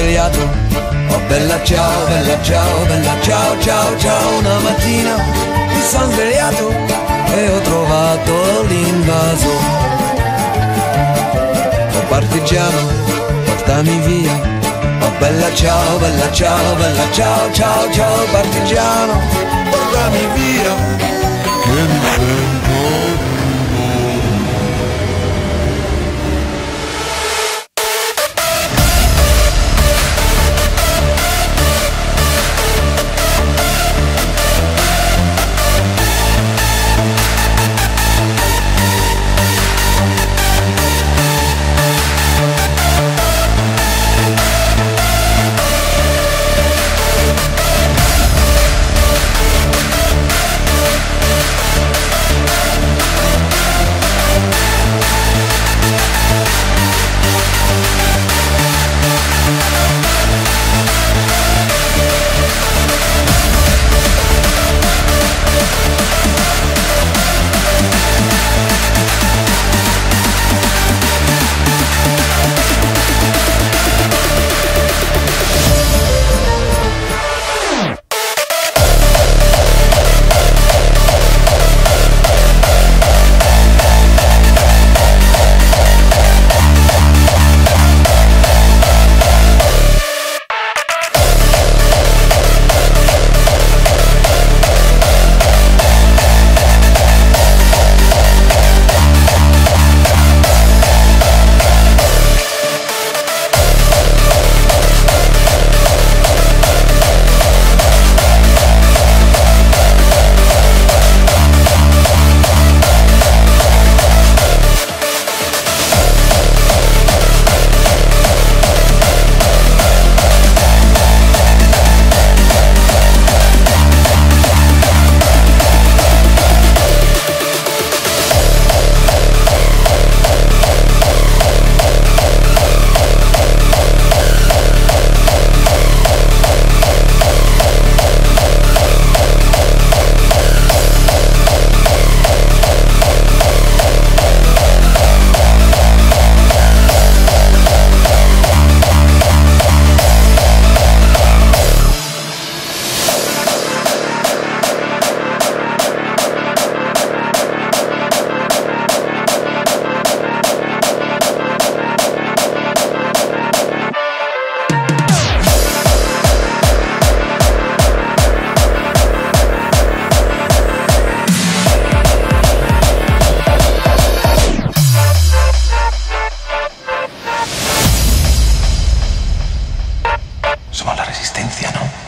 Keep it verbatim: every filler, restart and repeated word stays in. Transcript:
svegliato, oh bella ciao, bella ciao, bella ciao, ciao, ciao. Una mattina mi sono svegliato e ho trovato l'invaso. Oh partigiano, portami via, oh bella ciao, bella ciao, bella ciao, ciao, ciao. Partigiano, portami via, che mi sento. Somos la resistencia, ¿no?